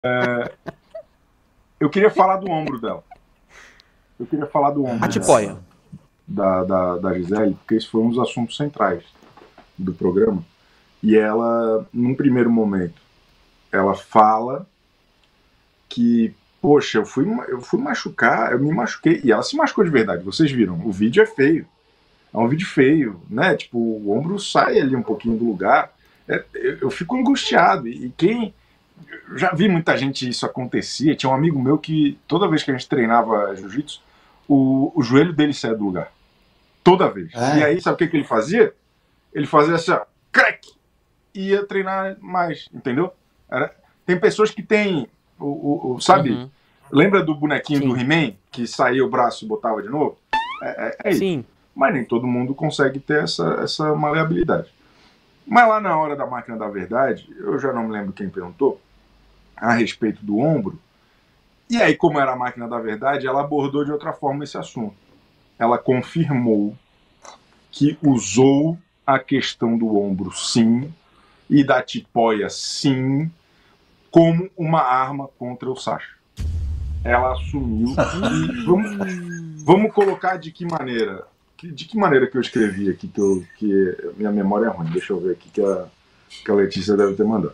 Eu queria falar do ombro dela. Eu queria falar do A ombro tipoia. da Gisele, porque esse foi um dos assuntos centrais do programa. E ela, num primeiro momento, ela fala que, poxa, eu fui machucar, eu me machuquei. E ela se machucou de verdade, vocês viram. O vídeo é feio. É um vídeo feio, né? Tipo, o ombro sai ali um pouquinho do lugar. Eu fico angustiado. E quem. Eu já vi muita gente isso acontecia. Tinha um amigo meu que, toda vez que a gente treinava jiu-jitsu, o joelho dele saia do lugar. Toda vez. E aí, sabe o que ele fazia? Ele fazia assim, ó, crack! E ia treinar mais, entendeu? Tem pessoas que têm, sabe? Uhum. Lembra do bonequinho do Sim. He-Man, que saía o braço e botava de novo? É isso. Sim. Mas nem todo mundo consegue ter essa maleabilidade. Mas lá na hora da máquina da verdade, eu já não me lembro quem perguntou a respeito do ombro. E aí, como era a máquina da verdade, ela abordou de outra forma esse assunto. Ela confirmou que usou a questão do ombro, sim, e da tipóia, sim, como uma arma contra o Sasha. Ela assumiu. E vamos colocar de que maneira? De que maneira que eu escrevi aqui, que minha memória é ruim. Deixa eu ver aqui que a Letícia deve ter mandado.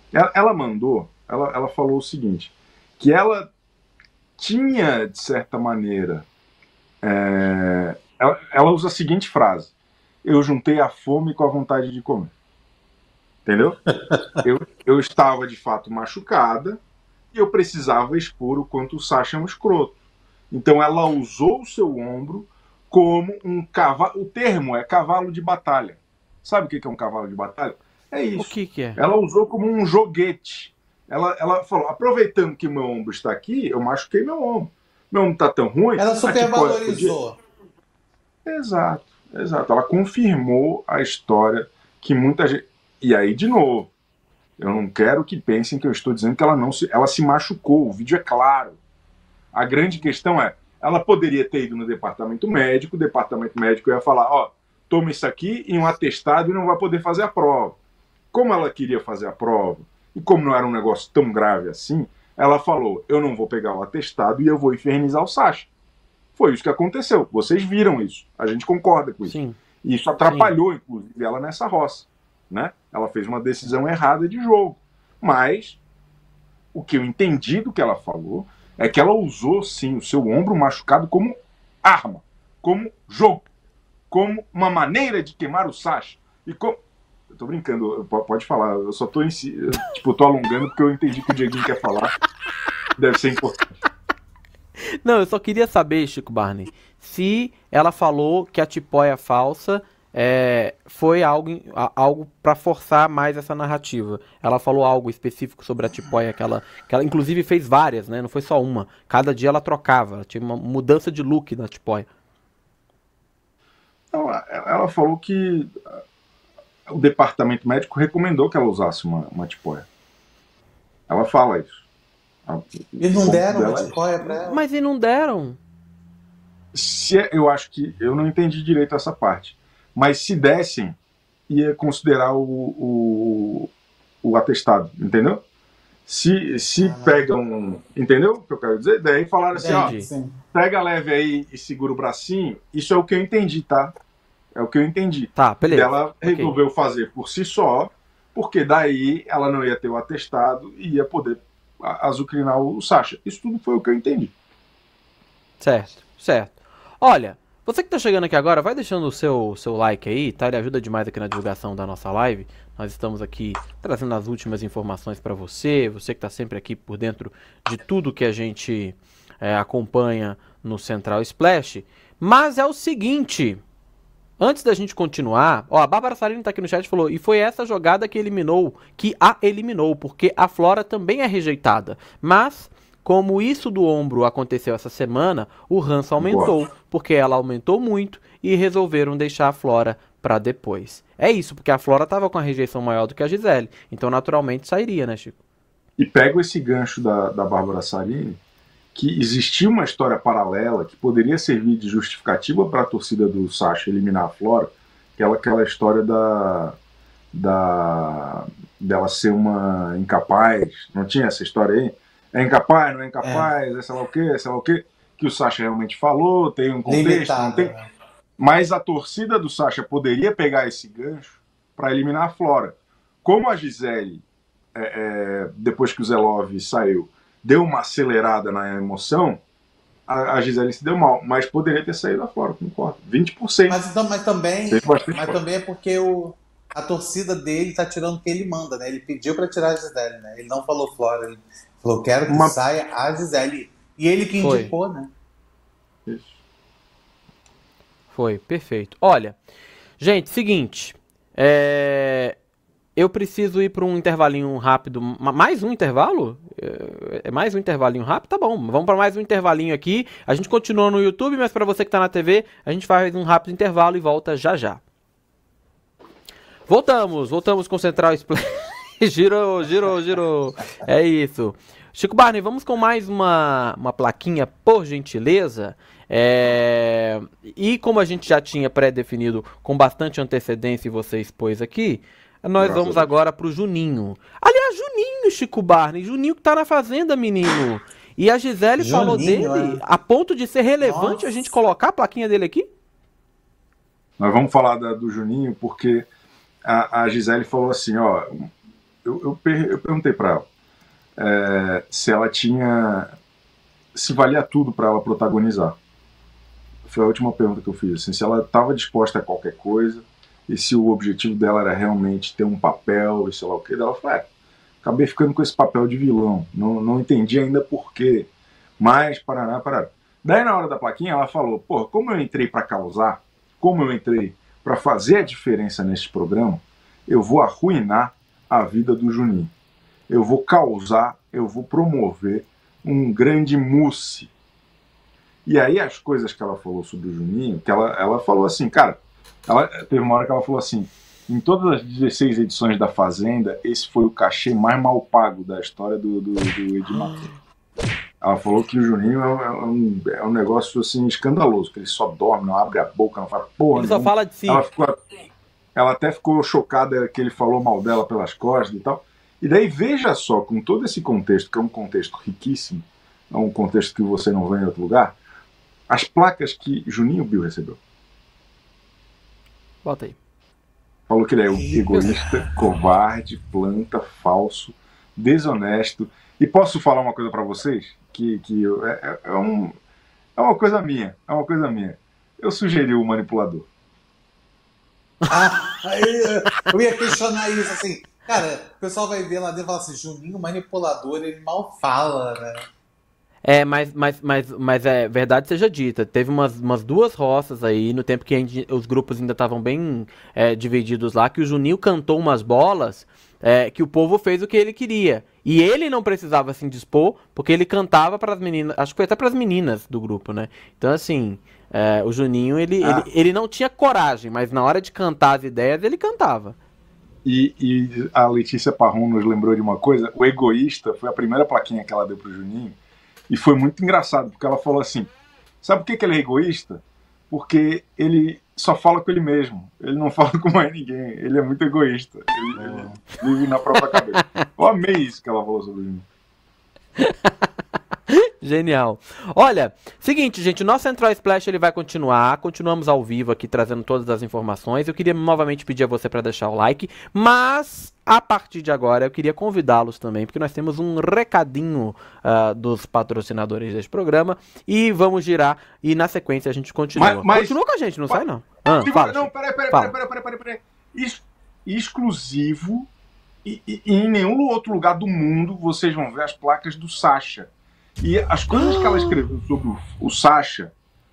Ela falou o seguinte, que ela tinha, de certa maneira, ela usa a seguinte frase: eu juntei a fome com a vontade de comer. Entendeu? Eu estava, de fato, machucada e eu precisava expor o quanto o Sasha é um escroto. Então ela usou o seu ombro como um cavalo. O termo é cavalo de batalha. Sabe o que é um cavalo de batalha? É O isso. que é? Ela usou como um joguete. Ela falou, aproveitando que meu ombro está aqui, eu machuquei meu ombro. Meu ombro está tão ruim. Ela Podia... supervalorizou. Exato, exato. Ela confirmou a história que muita gente... E aí, de novo, eu não quero que pensem que eu estou dizendo que ela se machucou. O vídeo é claro. A grande questão é, ela poderia ter ido no departamento médico, o departamento médico ia falar, ó, toma isso aqui e um atestado e não vai poder fazer a prova. Como ela queria fazer a prova, e como não era um negócio tão grave assim, ela falou, eu não vou pegar o atestado e eu vou infernizar o Sasha. Foi isso que aconteceu. Vocês viram isso. A gente concorda com isso. Sim. E isso atrapalhou, inclusive, ela nessa roça. Né? Ela fez uma decisão errada de jogo. Mas o que eu entendi do que ela falou é que ela usou, sim, o seu ombro machucado como arma, como jogo, como uma maneira de queimar o Sasha. E como... Eu tô brincando, pode falar. Eu só tô tô alongando porque eu entendi que o Dieguinho quer falar. Deve ser importante. Não, eu só queria saber, Chico Barney, se ela falou que a tipóia falsa foi algo para forçar mais essa narrativa. Ela falou algo específico sobre a tipóia que ela inclusive fez várias, né? Não foi só uma. Cada dia ela trocava, tinha uma mudança de look na tipóia. Ela falou que o departamento médico recomendou que ela usasse uma tipóia. Ela fala isso. E não deram uma tipóia pra ela? Mas e não deram? Eu acho que eu não entendi direito essa parte. Mas se dessem, ia considerar o atestado, entendeu? Se pegam. Entendeu o que eu quero dizer? Daí falaram assim: ó, pega leve aí e segura o bracinho. Isso é o que eu entendi, tá? É o que eu entendi. Tá, beleza. Ela resolveu fazer por si só, porque daí ela não ia ter o atestado e ia poder azucrinar o Sasha. Isso tudo foi o que eu entendi. Certo, certo. Olha, você que tá chegando aqui agora, vai deixando o seu like aí, tá? Ele ajuda demais aqui na divulgação da nossa live. Nós estamos aqui trazendo as últimas informações para você que tá sempre aqui por dentro de tudo que a gente acompanha no Central Splash. Mas é o seguinte, antes da gente continuar, ó, a Bárbara Sarino tá aqui no chat e falou, e foi essa jogada que a eliminou, porque a Flora também é rejeitada. Mas... como isso do ombro aconteceu essa semana, o ranço aumentou, porque ela aumentou muito e resolveram deixar a Flora para depois. É isso, porque a Flora estava com a rejeição maior do que a Gisele, então naturalmente sairia, né, Chico? E pego esse gancho da Bárbara Sarini, que existia uma história paralela que poderia servir de justificativa para a torcida do Sasha eliminar a Flora, que é aquela história da dela ser uma incapaz, não tinha essa história aí? É incapaz, não é incapaz, é sei lá o quê, sei lá o quê, que o Sasha realmente falou, tem um contexto, Limitado, não tem... né? Mas a torcida do Sasha poderia pegar esse gancho para eliminar a Flora. Como a Gisele, depois que o Zelov saiu, deu uma acelerada na emoção, a Gisele se deu mal, mas poderia ter saído a Flora, concordo. 20%. Mas também é porque a torcida dele tá tirando o que ele manda, né? Ele pediu para tirar a Gisele, né? Ele não falou Flora, ele falou, quero que saia a Gisele. E ele que indicou, né? Isso. Foi, perfeito. Olha, gente, seguinte, eu preciso ir para um intervalinho rápido, mais um intervalo? É mais um intervalinho rápido? Tá bom, vamos para mais um intervalinho aqui. A gente continua no YouTube, mas para você que tá na TV, a gente faz um rápido intervalo e volta já já. Voltamos com o Central Splash. Girou. É isso. Chico Barney, vamos com mais uma plaquinha, por gentileza. E como a gente já tinha pré-definido com bastante antecedência e você expôs aqui, nós vamos agora pro Juninho. Aliás, Juninho, Chico Barney, Juninho que tá na Fazenda, menino. E a Gisele falou dele a ponto de ser relevante a gente colocar a plaquinha dele aqui? Nós vamos falar do Juninho porque a Gisele falou assim, ó, eu perguntei para ela se valia tudo para ela protagonizar. Foi a última pergunta que eu fiz, assim, se ela estava disposta a qualquer coisa e se o objetivo dela era realmente ter um papel e sei lá o que. Ela falou, acabei ficando com esse papel de vilão, não entendi ainda por quê, mas parará. Daí na hora da plaquinha ela falou, pô, como eu entrei para causar, como eu entrei para fazer a diferença neste programa, eu vou arruinar a vida do Juninho. Eu vou causar, eu vou promover um grande mousse. E aí as coisas que ela falou sobre o Juninho, que ela falou assim, cara, teve uma hora que ela falou assim, em todas as 16 edições da Fazenda, esse foi o cachê mais mal pago da história do Edmar. Ela falou que o Juninho é um negócio assim escandaloso, que ele só dorme, não abre a boca, não fala porra. Ele só fala de si. Ela até ficou chocada que ele falou mal dela pelas costas e tal. E daí veja só, com todo esse contexto, que é um contexto riquíssimo, é um contexto que você não vê em outro lugar, as placas que Juninho Bill recebeu. Bota aí. Falou que ele é um egoísta, covarde, planta, falso, desonesto. E posso falar uma coisa para vocês? Que é uma coisa minha. É uma coisa minha. Eu sugeri o manipulador. Eu ia questionar isso, assim. Cara, o pessoal vai ver lá dentro e falar assim, Juninho manipulador, ele mal fala, né? Mas é verdade seja dita, teve umas duas roças aí, no tempo que os grupos ainda estavam bem divididos lá, que o Juninho cantou umas bolas que o povo fez o que ele queria. E ele não precisava se indispor, porque ele cantava para as meninas, acho que foi até para as meninas do grupo, né? Então, assim, o Juninho, ele não tinha coragem, mas na hora de cantar as ideias, ele cantava. E a Letícia Parron nos lembrou de uma coisa, o egoísta foi a primeira plaquinha que ela deu pro Juninho, e foi muito engraçado, porque ela falou assim, sabe por que ele é egoísta? Porque ele só fala com ele mesmo, ele não fala com mais ninguém, ele é muito egoísta, ele vive na própria cabeça. Eu amei isso que ela falou sobre o Juninho. Genial. Olha, seguinte, gente, o nosso Central Splash ele vai continuamos ao vivo aqui trazendo todas as informações. Eu queria novamente pedir a você para deixar o like, mas a partir de agora eu queria convidá-los também, porque nós temos um recadinho dos patrocinadores deste programa e vamos girar e na sequência a gente continua. Continua com a gente, não sai não? Fala, não, peraí. Exclusivo e em nenhum outro lugar do mundo vocês vão ver as placas do Sasha. E as coisas que ela escreveu sobre o Sasha,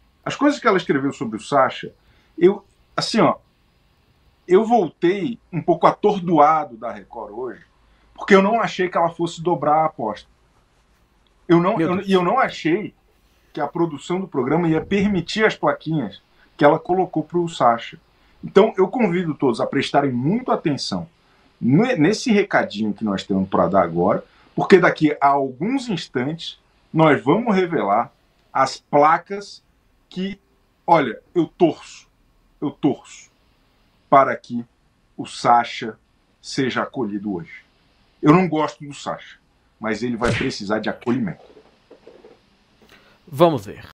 eu voltei um pouco atordoado da Record hoje, porque eu não achei que ela fosse dobrar a aposta. Eu não achei que a produção do programa ia permitir as plaquinhas que ela colocou para o Sasha. Então eu convido todos a prestarem muito atenção nesse recadinho que nós temos para dar agora, porque daqui a alguns instantes nós vamos revelar as placas que, olha, eu torço para que o Sasha seja acolhido hoje. Eu não gosto do Sasha, mas ele vai precisar de acolhimento. Vamos ver.